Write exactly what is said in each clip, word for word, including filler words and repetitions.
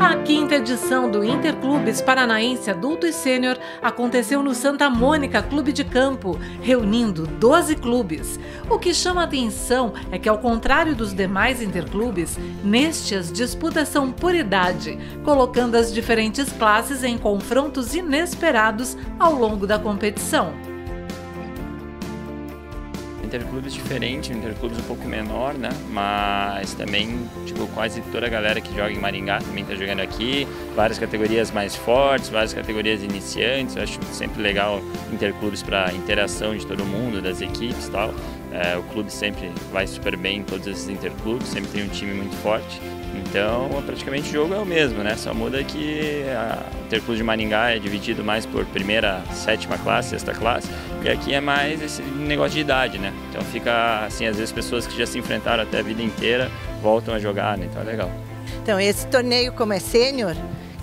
A quinta edição do Interclubes Paranaense Adulto e Sênior aconteceu no Santa Mônica Clube de Campo, reunindo doze clubes. O que chama a atenção é que, ao contrário dos demais interclubes, neste as disputas são por idade, colocando as diferentes classes em confrontos inesperados ao longo da competição. Interclubes diferente, interclubes um pouco menor, né? Mas também, tipo, quase toda a galera que joga em Maringá também está jogando aqui. Várias categorias mais fortes, várias categorias iniciantes. Eu acho sempre legal interclubes para interação de todo mundo, das equipes e tal. É, o clube sempre vai super bem em todos esses interclubes, sempre tem um time muito forte. Então, praticamente o jogo é o mesmo, né? Só muda que a, o Interclube de Maringá é dividido mais por primeira, sétima classe, sexta classe, e aqui é mais esse negócio de idade, né? Então fica assim, às vezes pessoas que já se enfrentaram até a vida inteira voltam a jogar, né? Então é legal. Então esse torneio, como é sênior,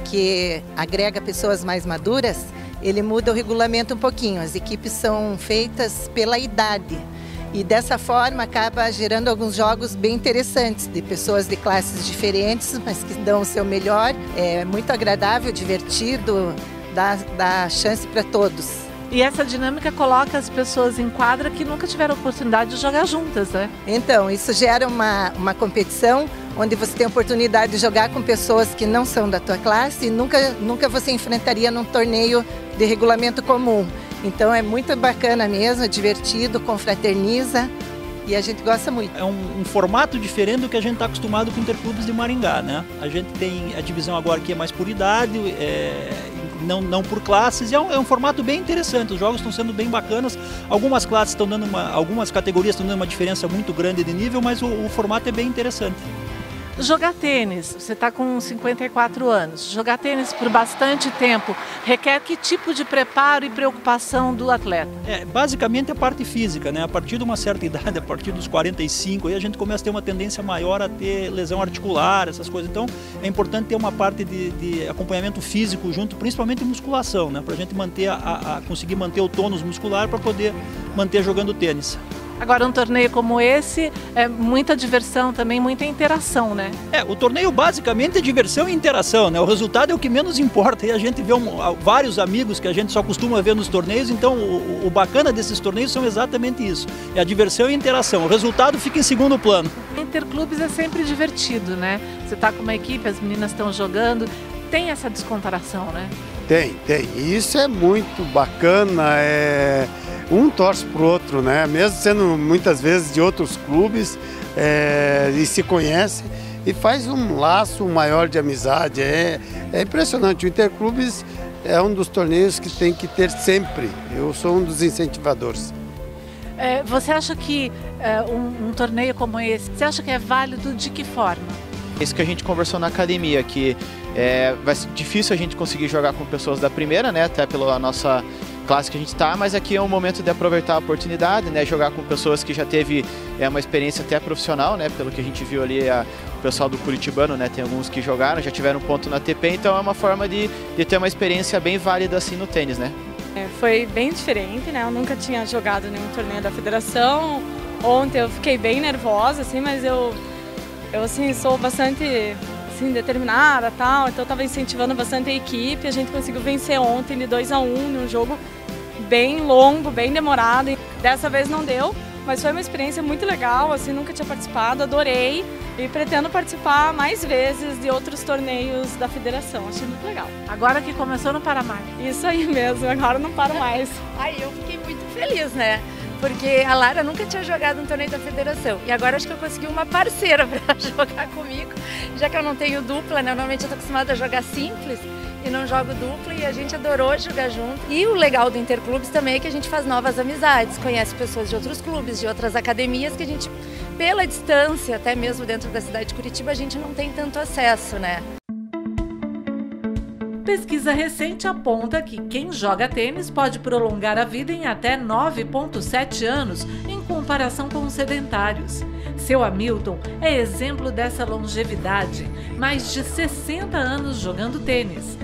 que agrega pessoas mais maduras, ele muda o regulamento um pouquinho. As equipes são feitas pela idade. E dessa forma acaba gerando alguns jogos bem interessantes, de pessoas de classes diferentes, mas que dão o seu melhor. É muito agradável, divertido, dá, dá chance para todos. E essa dinâmica coloca as pessoas em quadra que nunca tiveram oportunidade de jogar juntas, né? Então, isso gera uma, uma competição onde você tem a oportunidade de jogar com pessoas que não são da tua classe e nunca, nunca você enfrentaria num torneio de regulamento comum. Então é muito bacana mesmo, é divertido, confraterniza e a gente gosta muito. É um, um formato diferente do que a gente está acostumado com interclubes de Maringá, né? A gente tem a divisão agora que é mais por idade, é, não, não por classes, e é um, é um formato bem interessante, os jogos estão sendo bem bacanas, algumas classes estão dando uma, algumas categorias estão dando uma diferença muito grande de nível, mas o, o formato é bem interessante. Jogar tênis, você está com cinquenta e quatro anos, jogar tênis por bastante tempo requer que tipo de preparo e preocupação do atleta? É, basicamente a parte física, né? A partir de uma certa idade, a partir dos quarenta e cinco, aí a gente começa a ter uma tendência maior a ter lesão articular, essas coisas. Então é importante ter uma parte de, de acompanhamento físico junto, principalmente musculação, né? Para a gente manter a, a, conseguir manter o tônus muscular para poder manter jogando tênis. Agora, um torneio como esse é muita diversão também, muita interação, né? É, o torneio basicamente é diversão e interação, né? O resultado é o que menos importa. E a gente vê um, vários amigos que a gente só costuma ver nos torneios, então o, o bacana desses torneios são exatamente isso. É a diversão e a interação. O resultado fica em segundo plano. Interclubes é sempre divertido, né? Você está com uma equipe, as meninas estão jogando, tem essa descontaração, né? Tem, tem. E isso é muito bacana, é... um torce para o outro, né? Mesmo sendo muitas vezes de outros clubes, é... e se conhece e faz um laço maior de amizade. É, é impressionante. O Interclubes é um dos torneios que tem que ter sempre. Eu sou um dos incentivadores. É, você acha que é, um, um torneio como esse, você acha que é válido de que forma? Isso que a gente conversou na academia, que é, vai ser difícil a gente conseguir jogar com pessoas da primeira, né, até pela nossa classe que a gente está, mas aqui é um momento de aproveitar a oportunidade, né, jogar com pessoas que já teve é, uma experiência até profissional, né, pelo que a gente viu ali, a, o pessoal do Curitibano, né, tem alguns que jogaram, já tiveram ponto na T P, então é uma forma de, de ter uma experiência bem válida assim no tênis, né. É, foi bem diferente, né, eu nunca tinha jogado nenhum torneio da federação, ontem eu fiquei bem nervosa, assim, mas eu, eu assim, sou bastante assim, determinada, tal, então eu estava incentivando bastante a equipe, a gente conseguiu vencer ontem de dois a um num jogo bem longo, bem demorado. Dessa vez não deu, mas foi uma experiência muito legal, assim, nunca tinha participado, adorei e pretendo participar mais vezes de outros torneios da federação, achei muito legal. Agora que começou, não para mais. Isso aí mesmo, agora não paro mais. Aí eu fiquei muito feliz, né? Porque a Lara nunca tinha jogado um torneio da federação e agora acho que eu consegui uma parceira para jogar comigo, já que eu não tenho dupla, né? Normalmente eu tô acostumada a jogar simples e não jogo dupla e a gente adorou jogar junto. E o legal do Interclubes também é que a gente faz novas amizades, conhece pessoas de outros clubes, de outras academias que a gente, pela distância, até mesmo dentro da cidade de Curitiba, a gente não tem tanto acesso, né? Pesquisa recente aponta que quem joga tênis pode prolongar a vida em até nove vírgula sete anos, em comparação com os sedentários. Seu Hamilton é exemplo dessa longevidade, mais de sessenta anos jogando tênis.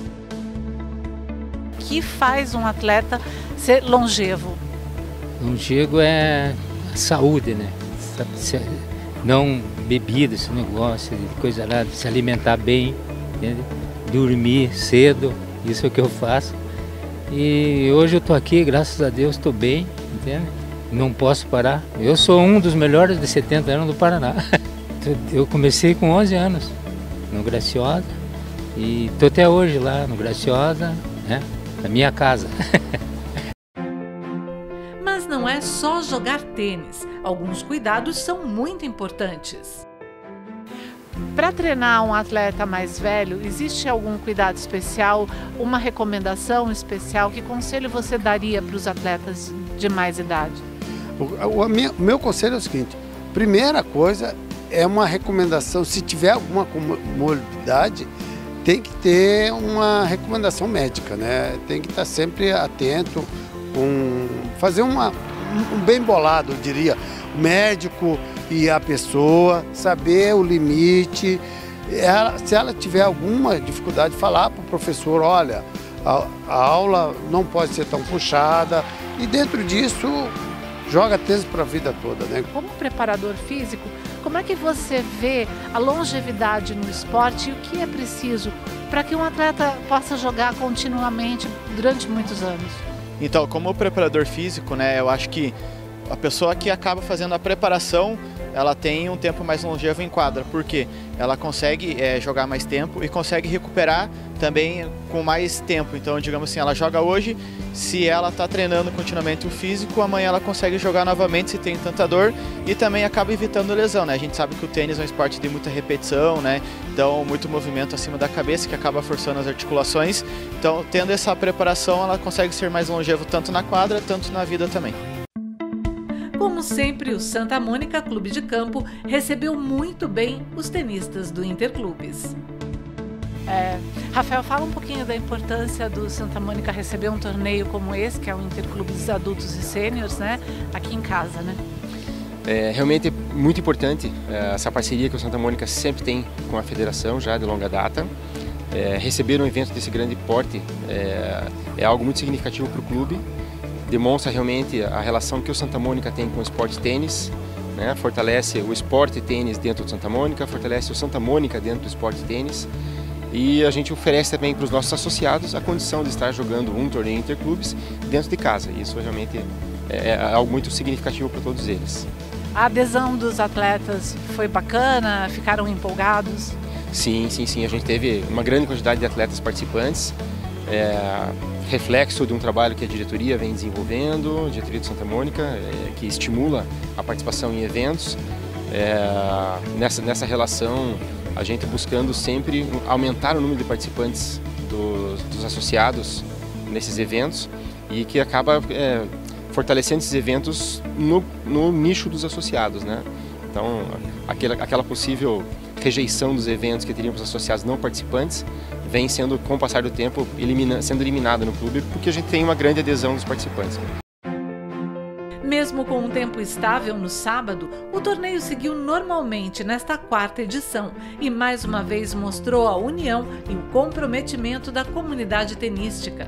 O que faz um atleta ser longevo? Longevo é a saúde, né? Não bebida, esse negócio de coisa lá, se alimentar bem. entende? Dormir cedo, isso é o que eu faço. E hoje eu estou aqui, graças a Deus, estou bem, entende? Não posso parar. Eu sou um dos melhores de setenta anos do Paraná. Eu comecei com onze anos no Graciosa e estou até hoje lá no Graciosa, né? Na minha casa. Mas não é só jogar tênis. Alguns cuidados são muito importantes. Para treinar um atleta mais velho, existe algum cuidado especial, uma recomendação especial? Que conselho você daria para os atletas de mais idade? O, o, o meu conselho é o seguinte: primeira coisa é uma recomendação, se tiver alguma comorbidade, tem que ter uma recomendação médica, né? Tem que estar sempre atento, um, fazer uma, um bem bolado, eu diria, o médico e a pessoa, saber o limite. Ela, se ela tiver alguma dificuldade, falar para o professor, olha, a, a aula não pode ser tão puxada, e dentro disso joga tênis para a vida toda, né? Como preparador físico, como é que você vê a longevidade no esporte e o que é preciso para que um atleta possa jogar continuamente durante muitos anos? Então, como preparador físico, né, eu acho que a pessoa que acaba fazendo a preparação, ela tem um tempo mais longevo em quadra, porque ela consegue é, jogar mais tempo e consegue recuperar também com mais tempo. Então, digamos assim, ela joga hoje, se ela está treinando continuamente o físico, amanhã ela consegue jogar novamente se tem tanta dor e também acaba evitando lesão, né? A gente sabe que o tênis é um esporte de muita repetição, né? Então, muito movimento acima da cabeça que acaba forçando as articulações. Então, tendo essa preparação, ela consegue ser mais longevo tanto na quadra, tanto na vida também. Como sempre, o Santa Mônica Clube de Campo recebeu muito bem os tenistas do Interclubes. É, Rafael, fala um pouquinho da importância do Santa Mônica receber um torneio como esse, que é o Interclubes Adultos e Sêniores, né, aqui em casa, né? É realmente muito importante é, essa parceria que o Santa Mônica sempre tem com a federação, já de longa data. É, receber um evento desse grande porte é, é algo muito significativo para o clube. Demonstra realmente a relação que o Santa Mônica tem com o esporte tênis, né? Fortalece o esporte tênis dentro do Santa Mônica, fortalece o Santa Mônica dentro do esporte tênis, e a gente oferece também para os nossos associados a condição de estar jogando um torneio interclubes dentro de casa. Isso realmente é, é algo muito significativo para todos eles. A adesão dos atletas foi bacana? Ficaram empolgados? Sim, sim, sim. A gente teve uma grande quantidade de atletas participantes. É, reflexo de um trabalho que a diretoria vem desenvolvendo, a diretoria de Santa Mônica, é, que estimula a participação em eventos. É, nessa, nessa relação, a gente buscando sempre aumentar o número de participantes dos, dos associados nesses eventos, e que acaba é, fortalecendo esses eventos no, no nicho dos associados, né? Então, aquela, aquela possível rejeição dos eventos que teriam para os associados não participantes vem sendo, com o passar do tempo, elimina, sendo eliminada no clube, porque a gente tem uma grande adesão dos participantes. Mesmo com um tempo estável no sábado, o torneio seguiu normalmente nesta quarta edição e mais uma vez mostrou a união e o comprometimento da comunidade tenística.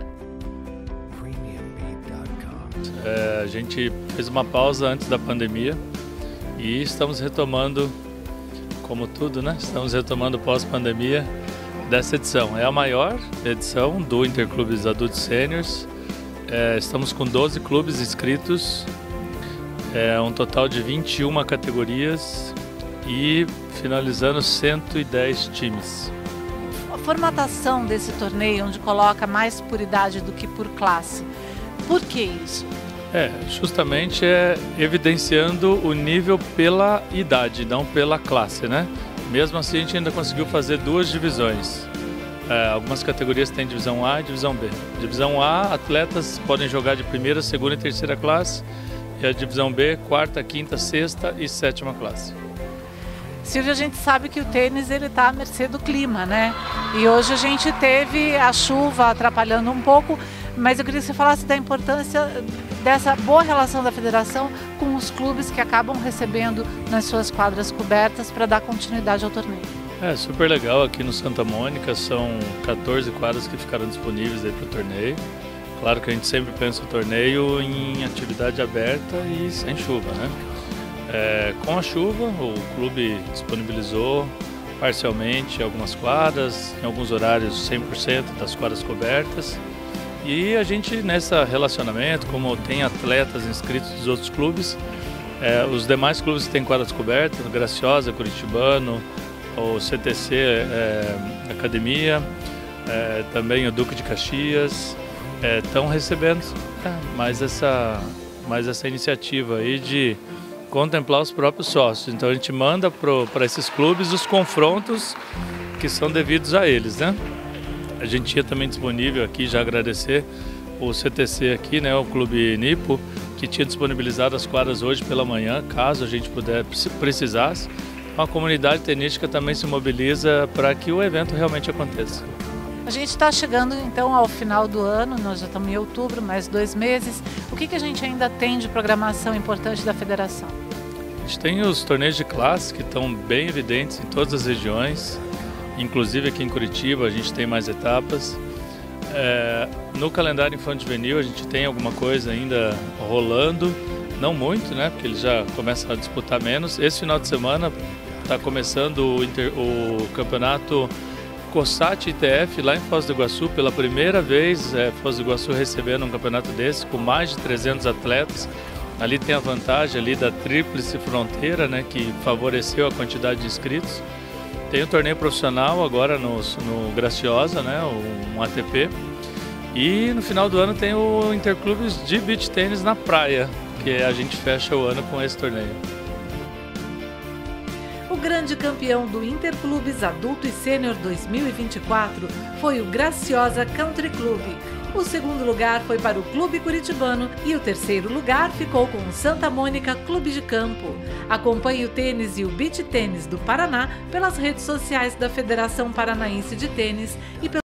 É, a gente fez uma pausa antes da pandemia e estamos retomando, como tudo, né? Estamos retomando pós-pandemia dessa edição. É a maior edição do Interclubes Adultos Sêniors. É, estamos com doze clubes inscritos, é, um total de vinte e uma categorias e finalizando cento e dez times. A formatação desse torneio, onde coloca mais por idade do que por classe, por que isso? É, justamente é evidenciando o nível pela idade, não pela classe, né? Mesmo assim, a gente ainda conseguiu fazer duas divisões. É, algumas categorias têm divisão A e divisão B. Divisão A, atletas podem jogar de primeira, segunda e terceira classe. E a divisão B, quarta, quinta, sexta e sétima classe. Silvio, a gente sabe que o tênis ele está à mercê do clima, né? E hoje a gente teve a chuva atrapalhando um pouco, mas eu queria que você falasse da importância dessa boa relação da federação com os clubes que acabam recebendo nas suas quadras cobertas para dar continuidade ao torneio. É super legal aqui no Santa Mônica, são quatorze quadras que ficaram disponíveis aí para o torneio. Claro que a gente sempre pensa o torneio em atividade aberta e sem chuva, né? É, com a chuva, o clube disponibilizou parcialmente algumas quadras, em alguns horários cem por cento das quadras cobertas. E a gente, nesse relacionamento, como tem atletas inscritos dos outros clubes, é, os demais clubes que têm quadras cobertas, Graciosa, Curitibano, o C T C é, Academia, é, também o Duque de Caxias, estão é, recebendo é, mais, essa, mais essa iniciativa aí de contemplar os próprios sócios. Então a gente manda para esses clubes os confrontos que são devidos a eles, né? A gente tinha também disponível aqui, já agradecer o C T C aqui, né, o Clube Nipo, que tinha disponibilizado as quadras hoje pela manhã, caso a gente puder, precisasse. A comunidade tenística também se mobiliza para que o evento realmente aconteça. A gente está chegando então ao final do ano, nós já estamos em outubro, mais dois meses. O que, que a gente ainda tem de programação importante da federação? A gente tem os torneios de classe que estão bem evidentes em todas as regiões. Inclusive aqui em Curitiba a gente tem mais etapas. É, no calendário infanto-juvenil a gente tem alguma coisa ainda rolando, não muito, né? Porque eles já começam a disputar menos. Esse final de semana está começando o, inter, o campeonato COSAT I T F lá em Foz do Iguaçu. Pela primeira vez, é, Foz do Iguaçu recebendo um campeonato desse com mais de trezentos atletas. Ali tem a vantagem ali da tríplice fronteira, né? Que favoreceu a quantidade de inscritos. Tem o torneio profissional agora no, no Graciosa, né, um A T P. E no final do ano tem o Interclubes de Beach Tênis na praia, que a gente fecha o ano com esse torneio. O grande campeão do Interclubes Adulto e Sênior dois mil e vinte e quatro foi o Graciosa Country Club. O segundo lugar foi para o Clube Curitibano e o terceiro lugar ficou com o Santa Mônica Clube de Campo. Acompanhe o tênis e o beach tênis do Paraná pelas redes sociais da Federação Paranaense de Tênis e pelo